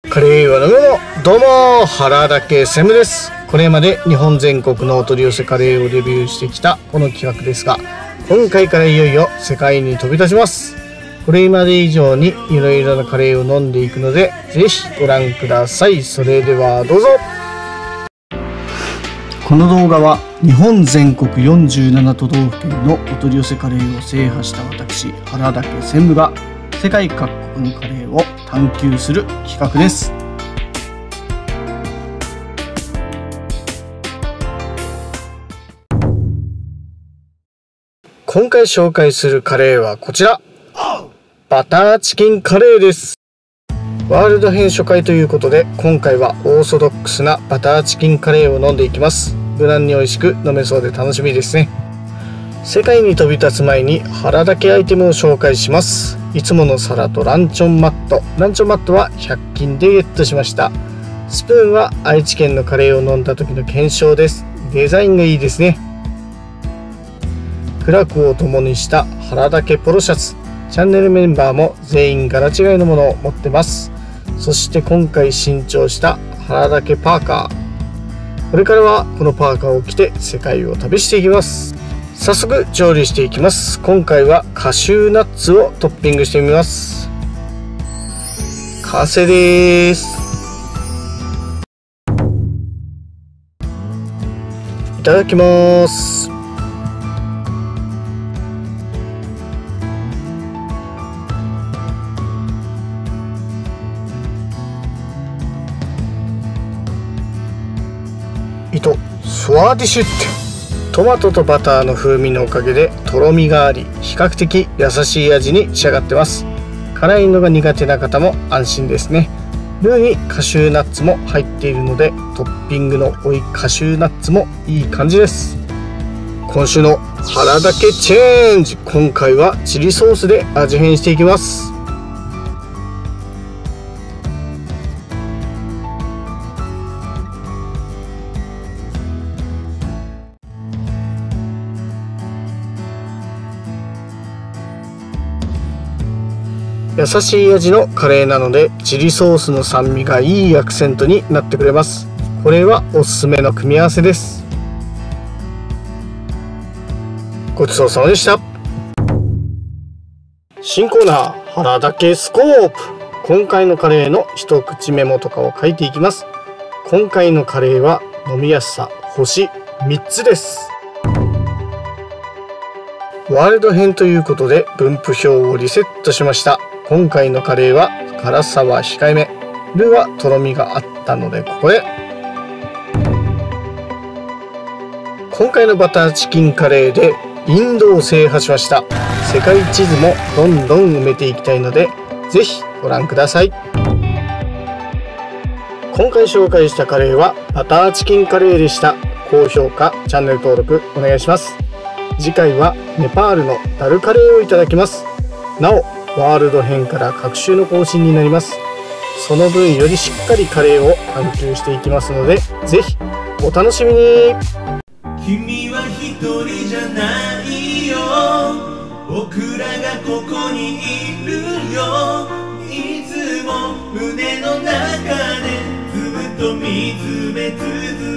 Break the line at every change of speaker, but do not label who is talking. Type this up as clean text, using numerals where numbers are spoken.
カレーは飲むのどうも原田家専務です。これまで日本全国のお取り寄せカレーをレビューしてきたこの企画ですが、今回からいよいよ世界に飛び立ちます。これまで以上にいろいろなカレーを飲んでいくので、ぜひご覧ください。それではどうぞ。この動画は日本全国47都道府県のお取り寄せカレーを制覇した私原田家専務が世界各国のカレーを探求する企画です。今回紹介するカレーはこちら、バターチキンカレーです。ワールド編初回ということで、今回はオーソドックスなバターチキンカレーを飲んでいきます。無難に美味しく飲めそうで楽しみですね。世界に飛び立つ前に原田家アイテムを紹介します。いつもの皿とランチョンマット。ランチョンマットは100均でゲットしました。スプーンは愛知県のカレーを飲んだ時の検証です。デザインがいいですね。苦楽を共にした原田家ポロシャツ。チャンネルメンバーも全員柄違いのものを持ってます。そして今回新調した原田家パーカー。これからはこのパーカーを着て世界を旅していきます。早速調理していきます。今回はカシューナッツをトッピングしてみます。完成です。いただきます。スワーディッシュってトマトとバターの風味のおかげでとろみがあり、比較的優しい味に仕上がってます。辛いのが苦手な方も安心ですね。ルーにカシューナッツも入っているので、トッピングの多いカシューナッツもいい感じです。今週の原田家チェンジ、今回はチリソースで味変していきます。優しい味のカレーなので、チリソースの酸味がいいアクセントになってくれます。これはおすすめの組み合わせです。ごちそうさまでした。新コーナー原田家スコープ。今回のカレーの一口メモとかを書いていきます。今回のカレーは飲みやすさ星3つです。ワールド編ということで分布表をリセットしました。今回のカレーは辛さは控えめ、ルーはとろみがあったのでここで。今回のバターチキンカレーでインドを制覇しました。世界地図もどんどん埋めていきたいので、ぜひご覧ください。今回紹介したカレーはバターチキンカレーでした。高評価、チャンネル登録お願いします。次回はネパールのダルカレーをいただきます。なおワールド編から各週の更新になります。その分よりしっかりカレーを探求していきますので、ぜひお楽しみに。
君は一人じゃないよ、僕らがここにいるよ。いつも胸の中でずっと見つめ続